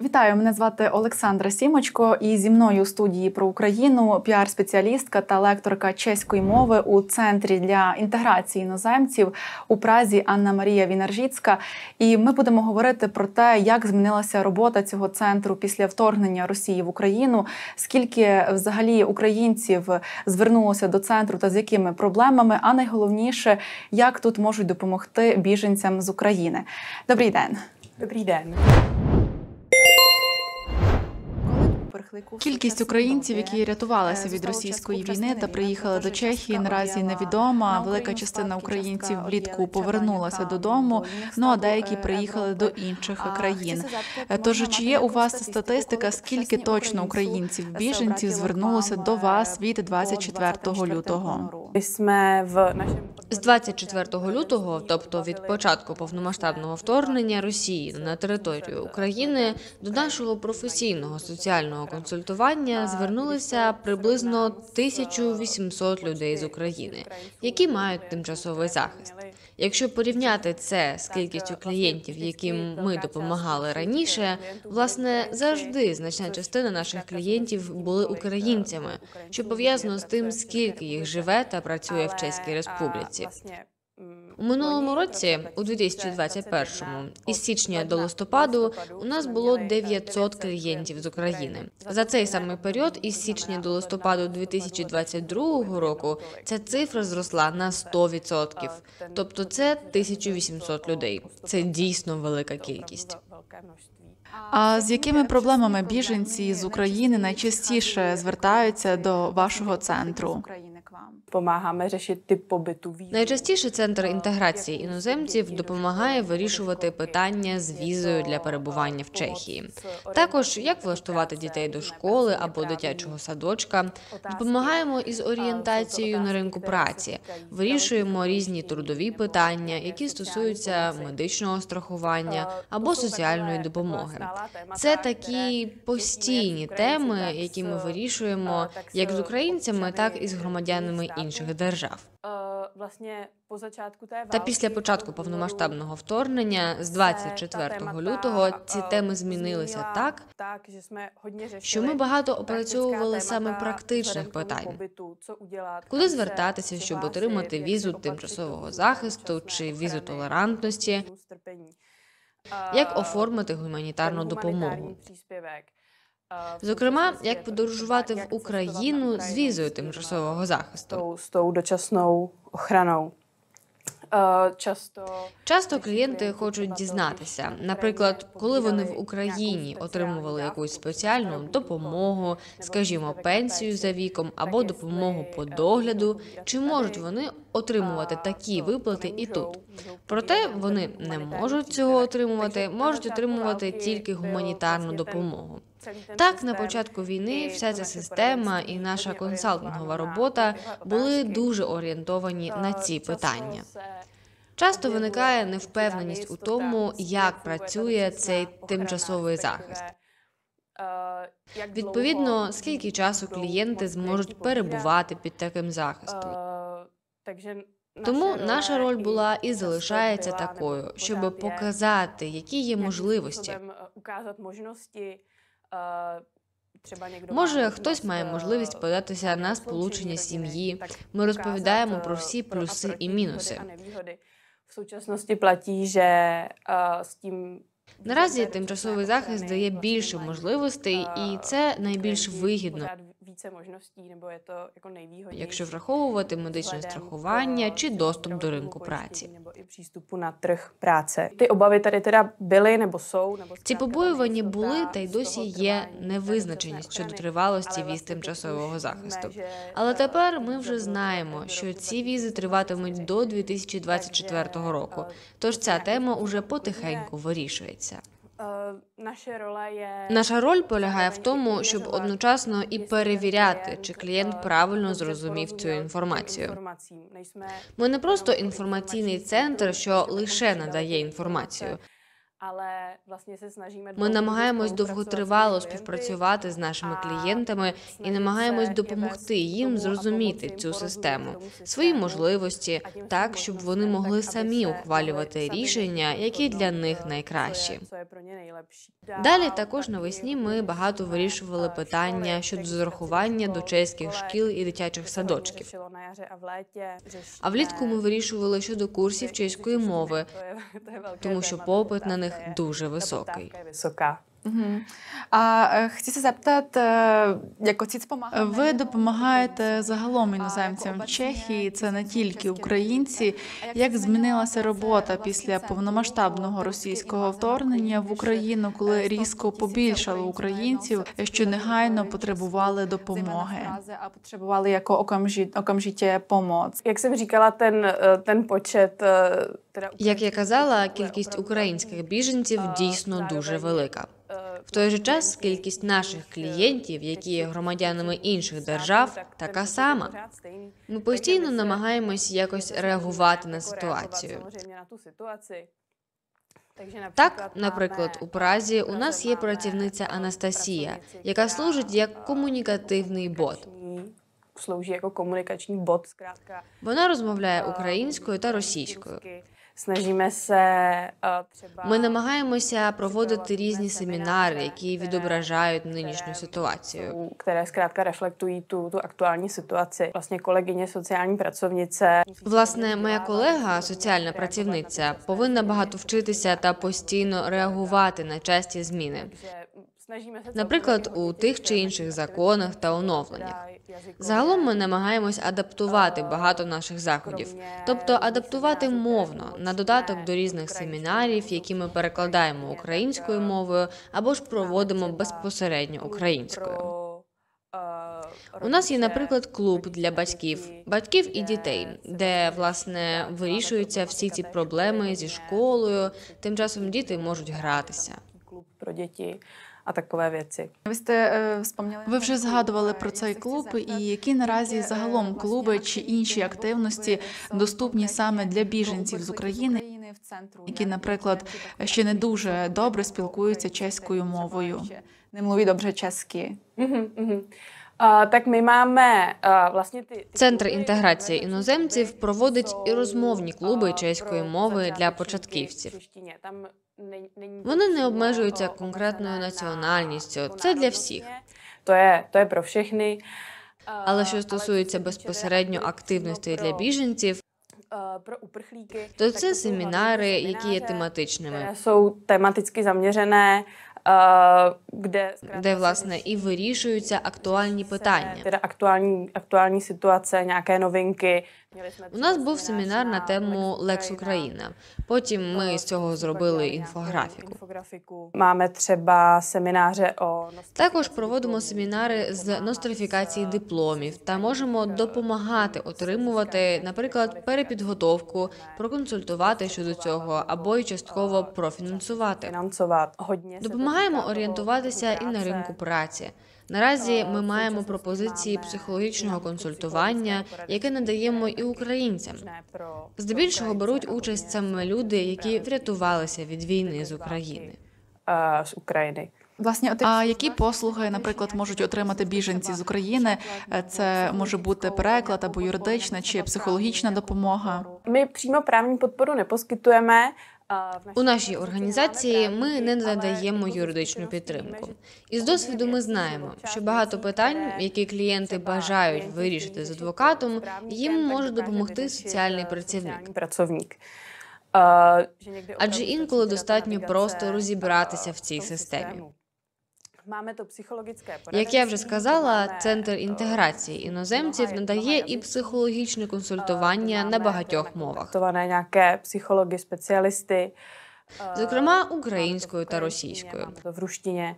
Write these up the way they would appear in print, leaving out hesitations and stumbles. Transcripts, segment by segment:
Вітаю, мене звати Олександра Сімочко, і зі мною у студії про Україну піар-спеціалістка та лекторка чеської мови у Центрі для інтеграції іноземців у Празі Анна-Марія Вінаржіцька. І ми будемо говорити про те, як змінилася робота цього центру після вторгнення Росії в Україну, скільки взагалі українців звернулося до центру та з якими проблемами, а найголовніше, як тут можуть допомогти біженцям з України. Добрий день. Dobrý den. Кількість українців, які рятувалися від російської війни та приїхали до Чехії, наразі невідома. Велика частина українців влітку повернулася додому, а деякі приїхали до інших країн. Тож, чи є у вас статистика, скільки точно українців-біженців звернулося до вас від 24 лютого? З 24 лютого, тобто від початку повномасштабного вторгнення Росії на територію України, до нашого професійного соціального консультування звернулися приблизно 1800 людей з України, які мають тимчасовий захист. Якщо порівняти це з кількістю клієнтів, яким ми допомагали раніше, власне, завжди значна частина наших клієнтів були українцями, що пов'язано з тим, скільки їх живе та працює в Чеській Республіці. У минулому році, у 2021-му, із січня до листопаду, у нас було 900 клієнтів з України. За цей самий період, із січня до листопаду 2022 року, ця цифра зросла на 100%. Тобто це 1800 людей. Це дійсно велика кількість. А з якими проблемами біженці з України найчастіше звертаються до вашого центру? Pomáháme řešit typ pobytu. Найчастіше Центр інтеграції іноземців допомагає вирішувати питання з візою для перебування в Чехії. Також, як влаштувати дітей до школи або дитячого садочка. Допомагаємо із орієнтацією на ринку праці. Вирішуємо різні трудові питання, які стосуються медичного страхування або соціальної допомоги. Це такі постійні теми, які ми вирішуємо як з українцями, так і з громадянами інших держав. Та після початку повномасштабного вторгнення з 24 лютого ці теми змінилися так, що ми багато опрацьовували саме практичних питань. Куди звертатися, щоб отримати візу тимчасового захисту чи візу толерантності? Як оформити гуманітарну допомогу? Зокрема, як подорожувати в Україну з візою тимчасового захисту. З tou dočasnou ochranou. Часто клієнти хочуть дізнатися, наприклад, коли вони в Україні отримували якусь спеціальну допомогу, скажімо, пенсію за віком або допомогу по догляду, чи можуть вони отримувати такі виплати і тут. Проте вони не можуть цього отримувати, можуть отримувати тільки гуманітарну допомогу. Так, на початку війни вся ця система і наша консалтингова робота були дуже орієнтовані на ці питання. Часто виникає невпевненість у тому, як працює цей тимчасовий захист. Відповідно, скільки часу клієнти зможуть перебувати під таким захистом. Тому наша роль була і залишається такою, щоб показати, які є можливості. Може, хтось має можливість податися на сполучення сім'ї. Ми розповідаємо про всі плюси і мінуси. Наразі тимчасовий захист дає більше можливостей, і це найбільш вигідно, якщо враховувати медичне страхування чи доступ до ринку праці. Ці побоювання були та й досі є невизначеність щодо тривалості віз тимчасового захисту. Але тепер ми вже знаємо, що ці візи триватимуть до 2024 року, тож ця тема уже потихеньку вирішується. Наша роль полягає в тому, щоб одночасно і перевіряти, чи клієнт правильно зрозумів цю інформацію. Ми не просто інформаційний центр, що лише надає інформацію, Ми намагаємось довготривало співпрацювати з нашими клієнтами і намагаємось допомогти їм зрозуміти цю систему, свої можливості, так, щоб вони могли самі ухвалювати рішення, які для них найкращі. Далі також навесні ми багато вирішували питання щодо зарахування до чеських шкіл і дитячих садочків. А влітку ми вирішували щодо курсів чеської мови, тому що попит на них дуже високий. А хотіться запитати, як оці допомагають? Ви допомагаєте загалом іноземцям в Чехії, це не тільки українці. Як змінилася робота після повномасштабного російського вторгнення в Україну, коли різко побільшало українців, що негайно потребували допомоги? А потребували jako okamžitě pomoc. Jak jsem říkala, ten počet... Як я казала, кількість українських біженців дійсно дуже велика. В той же час кількість наших клієнтів, які є громадянами інших держав, така сама. Ми постійно намагаємось якось реагувати на ситуацію. Так, наприклад, у Празі у нас є працівниця Анастасія, яка служить як комунікативний бот. Slouží jako komunikační bot, zkrátka. Вона розмовляє українською та російською. Snažíme se třeba... Ми намагаємося проводити різні семінари, які відображають нинішню ситуацію. Které zkrátka reflektují tu aktuální situaci. Vlastně kolegyně sociální pracovnice. Власне, моя колега, соціальна працівниця, повинна багато вчитися та постійно реагувати на часті зміни. Наприклад, у тих чи інших законах та оновленнях. Загалом ми намагаємось адаптувати багато наших заходів, тобто адаптувати мовно, на додаток до різних семінарів, які ми перекладаємо українською мовою або ж проводимо безпосередньо українською. У нас є, наприклад, клуб для батьків і дітей, де, власне, вирішуються всі ці проблеми зі школою, тим часом діти можуть гратися. Клуб про діти. А такové věci. Ви вже згадували про цей клуб, і які наразі загалом клуби чи інші активності доступні саме для біженців з України, які, наприклад, ще не дуже добре спілкуються чеською мовою. Не мові добре чеськи. Так ми маємо, власне, Центр інтеграції іноземців проводить і розмовні клуби чеської мови для початківців. Вони не обмежуються конкретною національністю, це для всіх. То є про всіх. Але що стосується безпосередньо активності для біженців, то це семінари, які є тематичними, Jsou тематично zaměřené, де, власне, і вирішуються актуальні питання. Teda актуальні ситуації, nějaké новинки. У нас був семінар на тему «Лекс Україна». Потім ми з цього зробили інфографіку. Máme třeba semináře o... Також проводимо семінари з нострифікації дипломів та можемо допомагати отримувати, наприклад, перепідготовку, проконсультувати щодо цього або й частково профінансувати. Допомагаємо орієнтуватися і на ринку праці. Наразі ми маємо пропозиції психологічного консультування, яке надаємо і українцям. Здебільшого беруть участь саме люди, які врятувалися від війни з України. З України. Власне, А які послуги, наприклад, можуть отримати біженці з України? Це може бути переклад або юридична чи психологічна допомога? Ми прямо právní podporu neposkytujeme. У нашій організації ми не надаємо юридичну підтримку. Із досвіду ми знаємо, що багато питань, які клієнти бажають вирішити з адвокатом, їм може допомогти соціальний працівник. Адже інколи достатньо просто розібратися в цій системі. Як я вже сказала, Центр інтеграції іноземців надає і психологічне консультування на багатьох мовах. Психологи, спеціалісти. Зокрема, українською та російською. В руштині.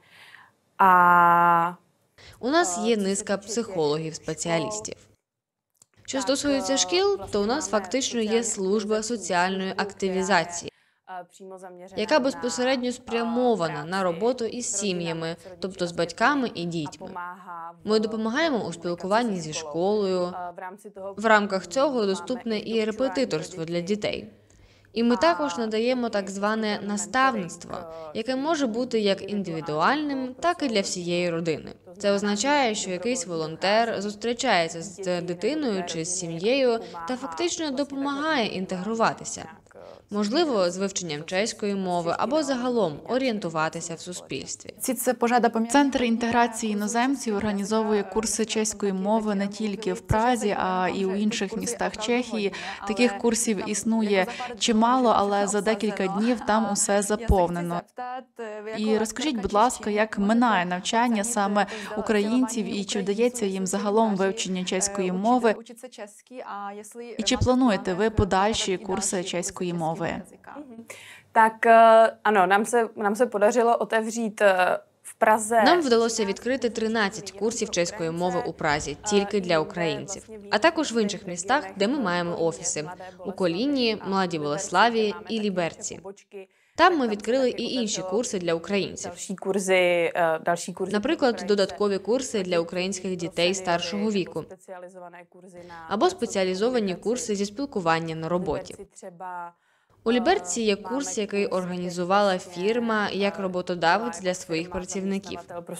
У нас є низка психологів-спеціалістів. Що стосується шкіл, то у нас фактично є служба соціальної активізації, яка безпосередньо спрямована на роботу із сім'ями, тобто з батьками і дітьми. Ми допомагаємо у спілкуванні зі школою. В рамках цього доступне і репетиторство для дітей. І ми також надаємо так зване наставництво, яке може бути як індивідуальним, так і для всієї родини. Це означає, що якийсь волонтер зустрічається з дитиною чи з сім'єю та фактично допомагає інтегруватися. Можливо, з вивченням чеської мови або загалом орієнтуватися в суспільстві. Центр інтеграції іноземців організовує курси чеської мови не тільки в Празі, а і у інших містах Чехії. Таких курсів існує чимало, але за декілька днів там усе заповнено. І розкажіть, будь ласка, як минає навчання саме українців і чи вдається їм загалом вивчення чеської мови? І чи плануєте ви подальші курси чеської мови? Tak ano, nám se podařilo otevřít v Praze. Нам вдалося відкрити 13 курсів чеської мови у Празі тільки для українців, а також в інших містах, де ми маємо офіси – у Коліні, Младій Болеславі і Ліберці. Там ми відкрили і інші курси для українців. Наприклад, додаткові курси для українських дітей старшого віку або спеціалізовані курси зі спілкування на роботі. У Ліберці є курс, який організувала фірма як роботодавець для своїх працівників.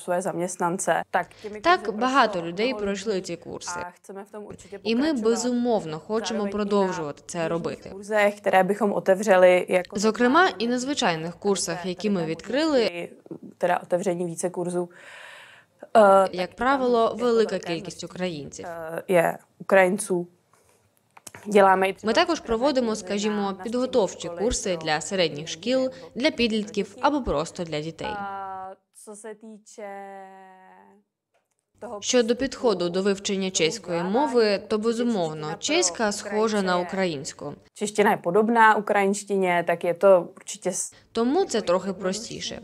Так, багато людей пройшли ці курси. І ми, безумовно, хочемо продовжувати це робити. Зокрема, і на звичайних курсах, які ми відкрили, як правило, велика кількість українців. Ми також проводимо, скажімо, підготовчі курси для середніх шкіл, для підлітків або просто для дітей. Щодо підходу до вивчення чеської мови, то, безумовно, чеська схожа на українську. Чештина є подобна українщині, так є то určitě... Тому це трохи простіше.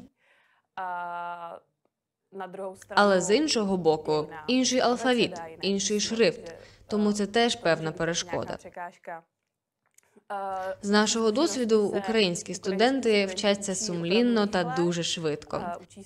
Але з іншого боку, інший алфавіт, інший шрифт. Тому це теж певна перешкода. З нашого досвіду, українські студенти вчаться сумлінно та дуже швидко.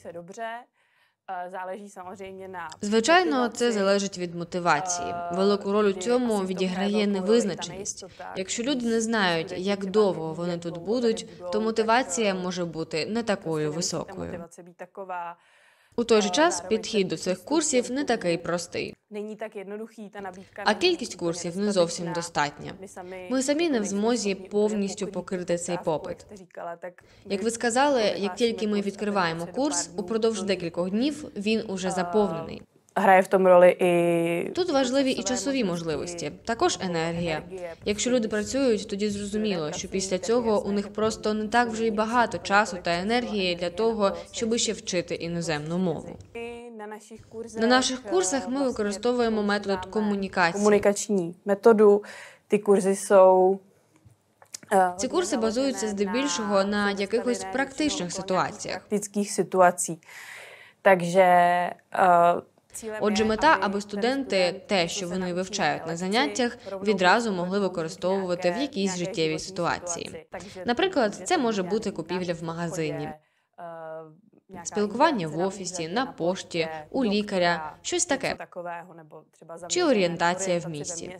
Звичайно, це залежить від мотивації. Велику роль у цьому відіграє невизначеність. Якщо люди не знають, як довго вони тут будуть, то мотивація може бути не такою високою. У той же час підхід до цих курсів не такий простий. А кількість курсів не зовсім достатня. Ми самі не в змозі повністю покрити цей попит. Як ви сказали, як тільки ми відкриваємо курс, упродовж декількох днів він уже заповнений. Грає в тому ролі і... Тут важливі і часові можливості, також енергія. Якщо люди працюють, тоді зрозуміло, що після цього у них просто не так вже й багато часу та енергії для того, щоб ще вчити іноземну мову. На наших курсах ми використовуємо метод комунікації. Комунікаційні методу. Ті курси jsou... Ці курси базуються здебільшого на якихось практичних ситуаціях. Практичних ситуацій. Takže... Отже, мета, аби студенти те, що вони вивчають на заняттях, відразу могли використовувати в якійсь життєвій ситуації. Наприклад, це може бути купівля в магазині, спілкування в офісі, на пошті, у лікаря, щось таке. Чи орієнтація в місті.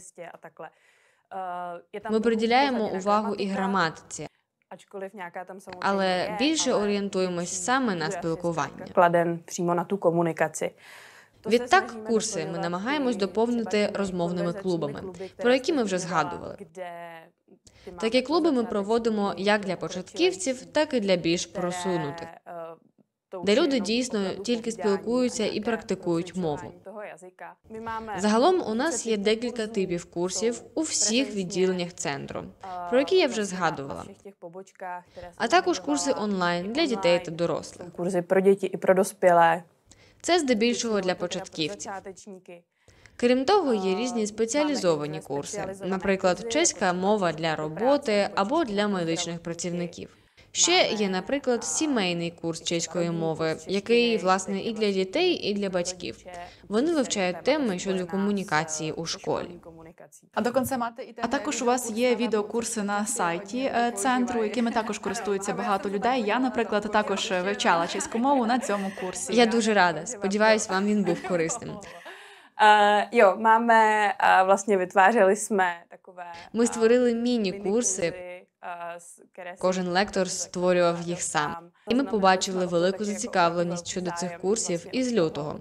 Ми приділяємо увагу і граматиці, але більше орієнтуємось саме на спілкування. Кладемо прямо на ту комунікацію. Відтак, курси ми намагаємось доповнити розмовними клубами, про які ми вже згадували. Такі клуби ми проводимо як для початківців, так і для більш просунутих, де люди дійсно тільки спілкуються і практикують мову. Загалом у нас є декілька типів курсів у всіх відділеннях центру, про які я вже згадувала. А також курси онлайн для дітей та дорослих. Курси про діти і про доспілі. Це здебільшого для початківців. Крім того, є різні спеціалізовані курси, наприклад, чеська мова для роботи або для медичних працівників. Ще є, наприклад, сімейний курс чеської мови, який, власне, і для дітей, і для батьків. Вони вивчають теми щодо комунікації у школі. А також у вас є відеокурси на сайті центру, якими також користуються багато людей. Я, наприклад, також вивчала чеську мову на цьому курсі. Я дуже рада. Сподіваюсь, вам він був корисним. Ми створили міні-курси Кожен лектор створював їх сам. І ми побачили велику зацікавленість щодо цих курсів із лютого.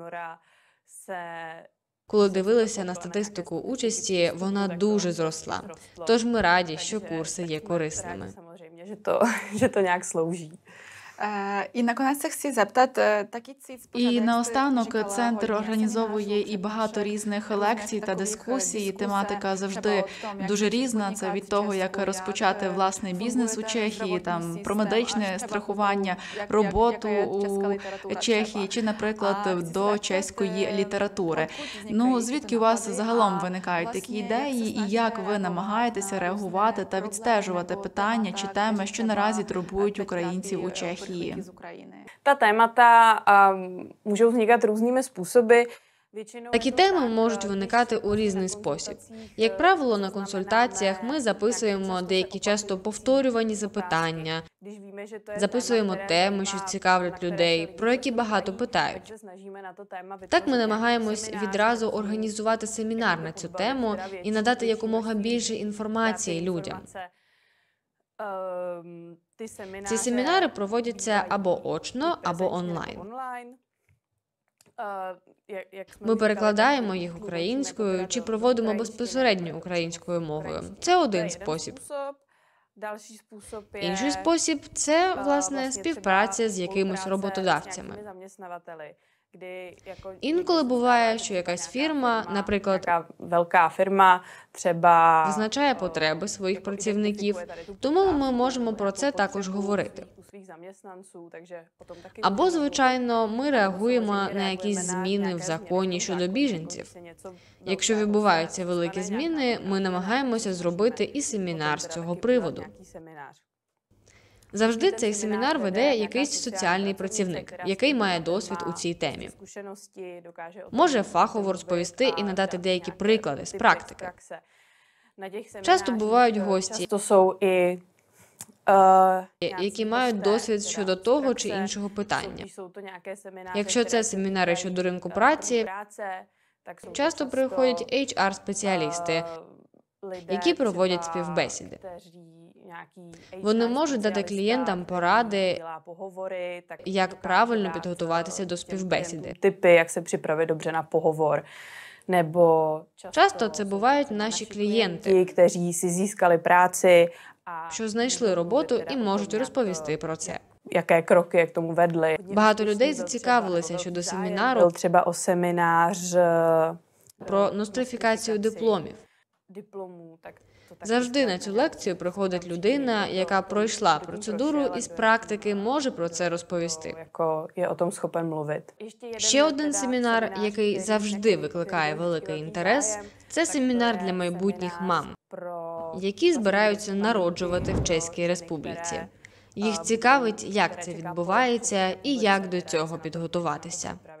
Коли дивилися на статистику участі, вона дуже зросла. Тож ми раді, що курси є корисними. Že to nějak slouží. І наконець хотів запитати, І наостанок центр організовує і багато різних лекцій та дискусій. Тематика завжди дуже різна. Це від того, як розпочати власний бізнес у Чехії, там про медичне страхування, роботу у Чехії, чи, наприклад, до чеської літератури. Ну, звідки у вас загалом виникають такі ідеї, і як ви намагаєтеся реагувати та відстежувати питання чи теми, що наразі турбують українців у Чехії? Ta témata můžou vznikat různými způsoby. Такі теми можуть виникати у різний спосіб. Як правило, на консультаціях ми записуємо деякі часто повторювані запитання, записуємо теми, що цікавлять людей, про які багато питають. Так ми намагаємось відразу організувати семінар на цю тему і надати якомога більше інформації людям. Ці семінари проводяться або очно, або онлайн. Ми перекладаємо їх українською чи проводимо безпосередньо українською мовою. Це один спосіб. Інший спосіб – це, власне, співпраця з якимись роботодавцями. Інколи буває, що якась фірма, наприклад, велика фірма, треба визначає потреби своїх працівників, тому ми можемо про це також говорити. Або, звичайно, ми реагуємо на якісь зміни в законі щодо біженців. Якщо відбуваються великі зміни, ми намагаємося зробити і семінар з цього приводу. Завжди цей семінар веде якийсь соціальний працівник, який має досвід у цій темі. Може фахово розповісти і надати деякі приклади з практики. Часто бувають гості, які мають досвід щодо того чи іншого питання. Якщо це семінари щодо ринку праці, часто приходять HR-спеціалісти, які проводять співбесіди. Вони можуть дати клієнтам поради, як правильно підготуватися до співбесіди. Типи, як се připravit dobře na pohovor. Часто це бувають наші клієнти, які зískali práci, що знайшли роботу і можуть розповісти про це. Яке кроки к тому ведли. Багато людей зацікавилися щодо семінару треба о семінар про нострифікацію дипломів. Завжди на цю лекцію приходить людина, яка пройшла процедуру і з практики може про це розповісти. Є о том схопен млuvit. Ще один семінар, який завжди викликає великий інтерес, це семінар для майбутніх мам, які збираються народжувати в Чеській Республіці. Їх цікавить, як це відбувається і як до цього підготуватися.